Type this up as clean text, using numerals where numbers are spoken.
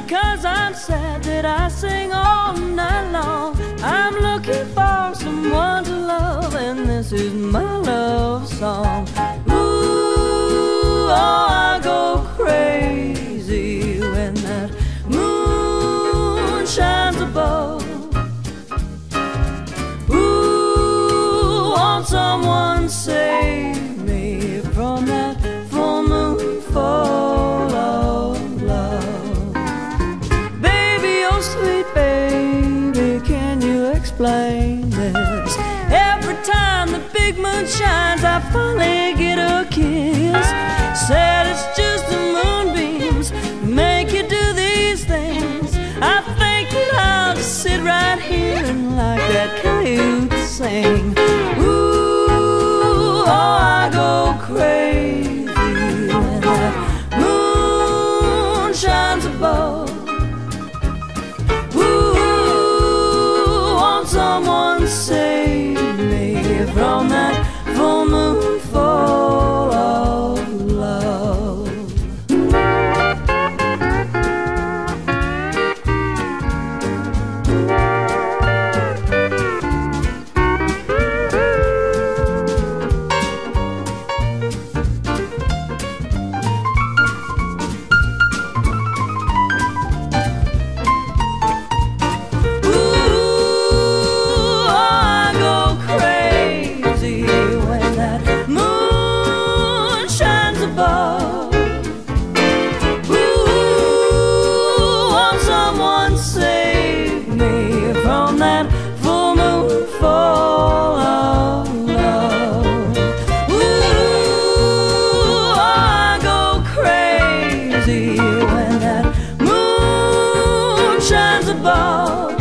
'cause I'm sad that I sing all night long. I'm looking for someone to love, and this is my love song. Ooh, oh, I go crazy when that moon shines above. Ooh, won't someone save me from that full moon full of love? Baby, oh sweet baby, can you explain this? Every time the big moon shines, I finally get a kiss. Said it's just the moonbeams make you do these things. I think that I'll just sit right here and like that coyote sing. Ooh, oh, I go crazy when that moon shines above. Ooh, won't someone save me from that full moon full of love? Save me from that full moon full of love. Ooh, I go crazy when that moon shines above.